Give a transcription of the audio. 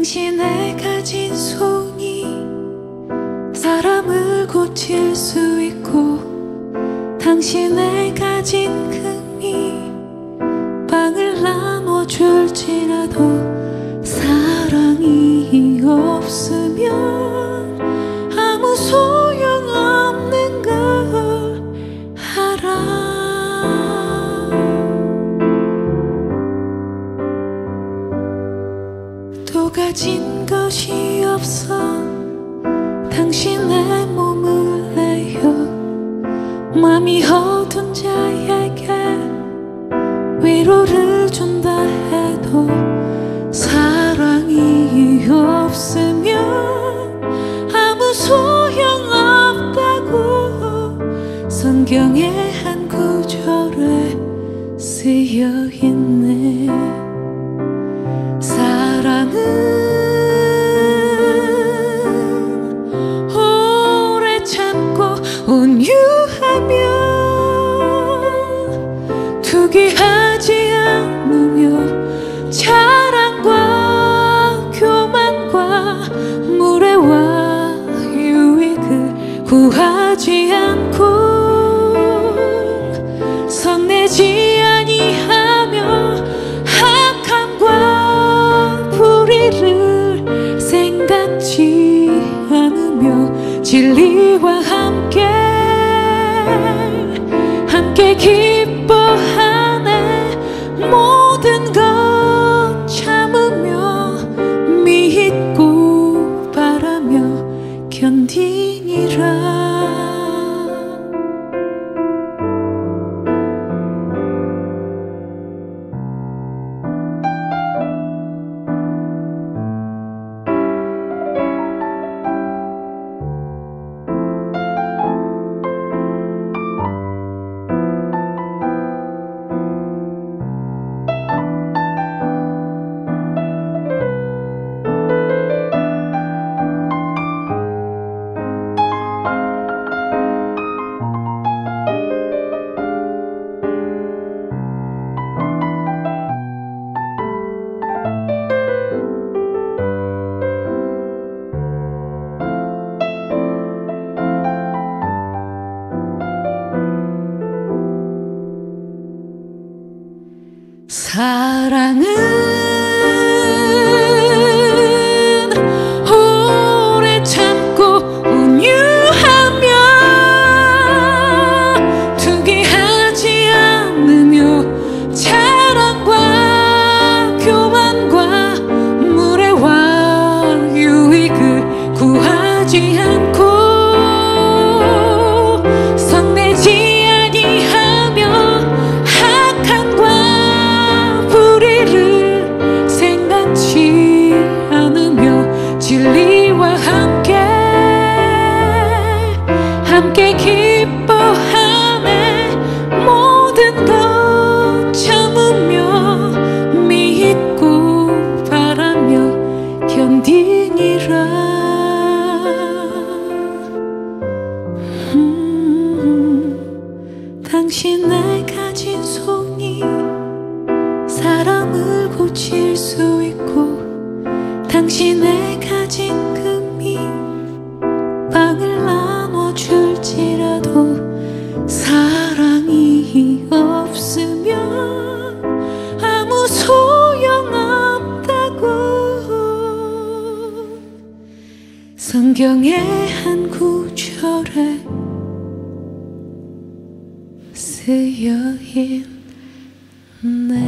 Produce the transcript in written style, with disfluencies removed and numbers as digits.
당신의 가진 손이 사람을 고칠 수 있고, 당신의 가진 금이 빵을 나눠줄지라도 사랑이 없으면 아무 소용없는 걸 알아. 또 가진 것이 없어 당신의 몸을 내어 맘이 어두운 자에게 위로를 준다 해도 사랑이 없으면 아무 소용없다고 성경의 한 구절에 쓰여있네. 사랑은 오래 참고 온유하며 투기하지 않으며 자랑과 교만과 무례와 유익을 구하지 않고 성내지 아니하며 악함과 불의를 생각지 않으며 진리와 함께 기뻐하네. 모든 것 참으며 믿고 바라며 견디니라. 사랑은 오래 참고 온유하며 투기하지 않으며 자랑과 교만과 무례와 유익을 구하지 않고 성내지 아니하며 악함과 생각지 않으며 진리와 함께 기뻐하네. 모든 것 참으며 믿고 바라며 견디니라. 당신의 가진 손이 사람을 고칠 수 있고, 당신의 가진 금이 빵을 나눠줄지라도 사랑이 없으면 아무 소용없다고 성경의 한 구절에 쓰여있네.